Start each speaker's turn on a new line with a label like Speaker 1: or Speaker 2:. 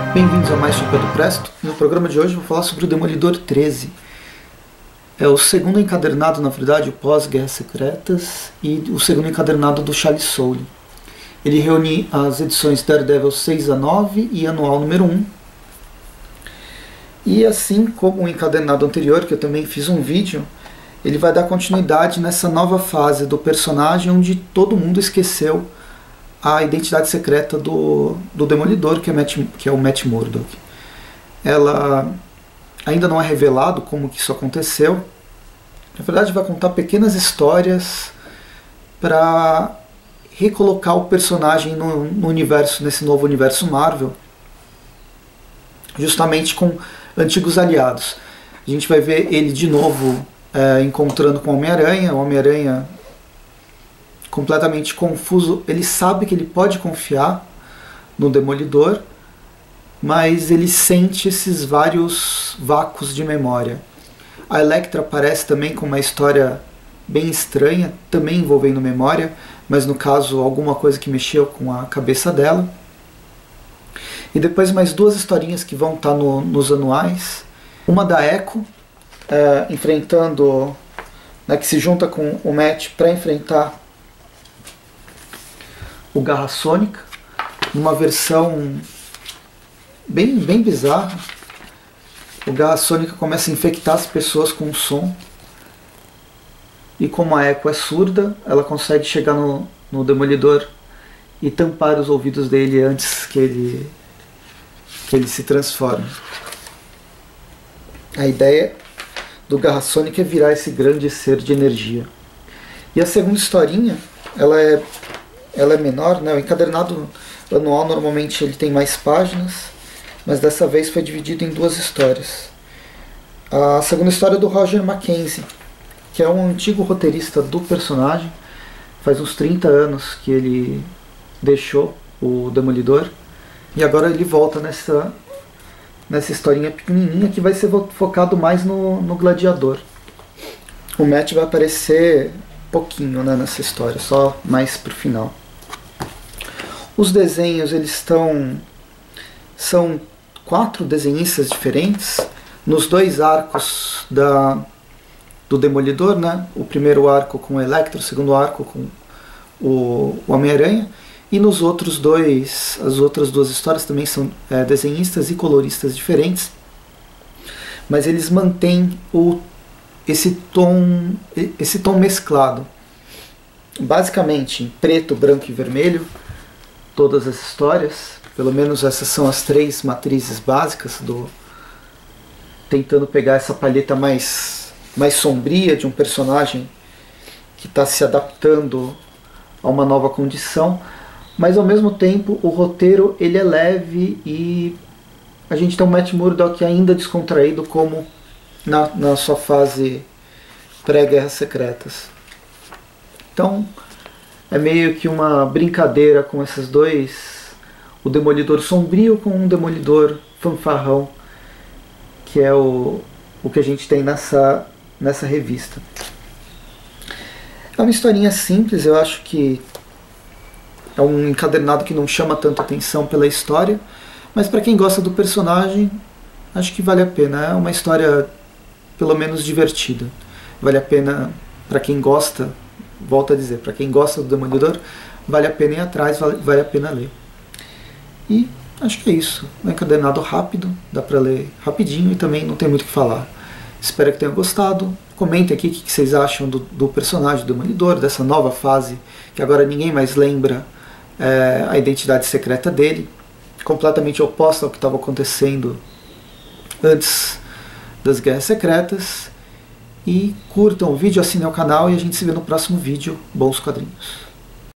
Speaker 1: Bem-vindos a mais um Pedro Presto. No programa de hoje eu vou falar sobre o Demolidor 13. É o segundo encadernado, na verdade, o pós-Guerras Secretas, e o segundo encadernado do Charles Soule. Ele reúne as edições Daredevil 6 a 9 e Anual número 1. E assim como o encadernado anterior, que eu também fiz um vídeo, ele vai dar continuidade nessa nova fase do personagem, onde todo mundo esqueceu a identidade secreta do Demolidor, que é o Matt Murdock. Ela ainda não é revelado como que isso aconteceu. Na verdade, vai contar pequenas histórias para recolocar o personagem no universo, nesse novo universo Marvel, justamente com antigos aliados. A gente vai ver ele de novo encontrando com o Homem-Aranha completamente confuso. Ele sabe que ele pode confiar no Demolidor, mas ele sente esses vários vácuos de memória. A Elektra aparece também com uma história bem estranha, também envolvendo memória, mas no caso alguma coisa que mexeu com a cabeça dela. E depois mais duas historinhas que vão estar nos anuais. Uma da Echo, enfrentando, que se junta com o Matt para enfrentar o Garra Sônica, numa versão bem bizarra. O Garra Sônica começa a infectar as pessoas com o som, e como a Echo é surda, ela consegue chegar no Demolidor e tampar os ouvidos dele antes que ele se transforme. A ideia do Garra Sônica é virar esse grande ser de energia. E a segunda historinha, ela é menor, né? O encadernado anual normalmente ele tem mais páginas, mas dessa vez foi dividido em duas histórias. A segunda história é do Roger Mackenzie, que é um antigo roteirista do personagem. Faz uns 30 anos que ele deixou o Demolidor, e agora ele volta nessa historinha pequenininha que vai ser focado mais no Gladiador. O Matt vai aparecer pouquinho, né, nessa história, só mais pro final. Os desenhos, são 4 desenhistas diferentes nos 2 arcos do Demolidor, né? O primeiro arco com o Electro, o segundo arco com o Homem-Aranha, e nos outros as outras duas histórias também são desenhistas e coloristas diferentes, mas eles mantêm esse tom mesclado, basicamente em preto, branco e vermelho. Todas as histórias, pelo menos essas são as 3 matrizes básicas, tentando pegar essa palheta mais sombria de um personagem que está se adaptando a uma nova condição, mas ao mesmo tempo o roteiro ele é leve e a gente tem um Matt Murdock ainda descontraído, como na sua fase pré-Guerras Secretas. Então é meio que uma brincadeira com esses dois, o Demolidor sombrio com um Demolidor fanfarrão, que é o que a gente tem nessa revista. É uma historinha simples, eu acho que é um encadernado que não chama tanta atenção pela história, mas para quem gosta do personagem, acho que vale a pena. É uma história pelo menos divertida. Vale a pena para quem gosta. Volto a dizer, para quem gosta do Demolidor, vale a pena ir atrás, vale a pena ler. E acho que é isso. Um encadernado rápido, dá para ler rapidinho e também não tem muito o que falar. Espero que tenham gostado. Comentem aqui o que vocês acham do personagem do Demolidor, dessa nova fase, que agora ninguém mais lembra a identidade secreta dele, completamente oposta ao que estava acontecendo antes das Guerras Secretas. E curtam o vídeo, assinem o canal e a gente se vê no próximo vídeo. Bons quadrinhos!